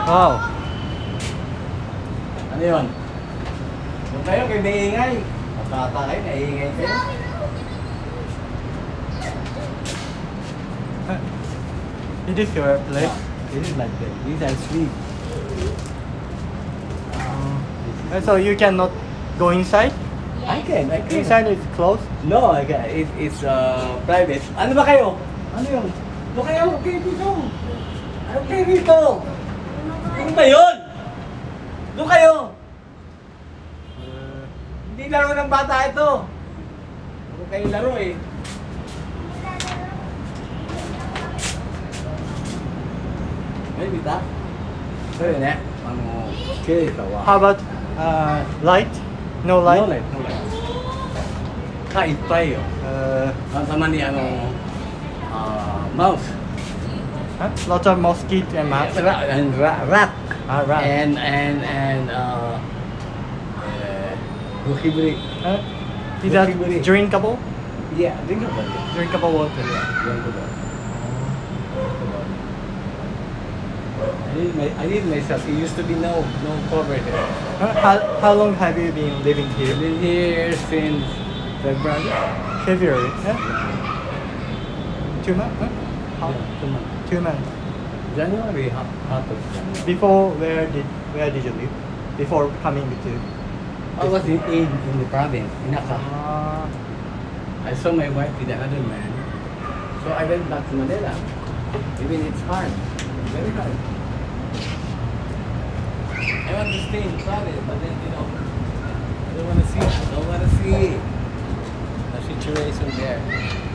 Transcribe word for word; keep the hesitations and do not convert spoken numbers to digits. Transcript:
Wow. Ano yun? Kung kayo kayo naingay, magkaka kayo, naingay kayo. It is your place. This is like that. These are sleep. Uh, so you cannot go inside? I can, I can. Inside is closed? No, I can. It, it's uh, private. Ano ba kayo? Ano yun? Doon kayo, okay dito. Okay dito. Ano ba yun? Doon kayo. Uh, hindi laro ng bata ito. Doon kayo laro eh. May bita? So yun eh. Ano? Okay, kawa. How about uh, light? No light? No light, no light. Kaitay yun. Uh, Ang sama ni ano, uh, mouse. huh? Lots of mosquito and rat. Rat and rat, rat. Ah, rat. And and and uh, uh gookibri. Huh? Is that Gookibri. drinkable? Yeah, drinkable. Drinkable water. Yeah, drinkable. I did my I did myself. It used to be no no cover there. Huh? How, how long have you been living here? I've been here since February. February. Huh? Two months? Huh? How? Yeah, two months. Two months. January, half, half of January. Before, where did where did you live? Before coming to? I was in, in, in the province, in Aka. Ah. I saw my wife with another man. So I went back to Manila. Even it's hard. It's very hard. I want to stay in the province, but then, you know, I don't want to see, I don't want to see the situation there.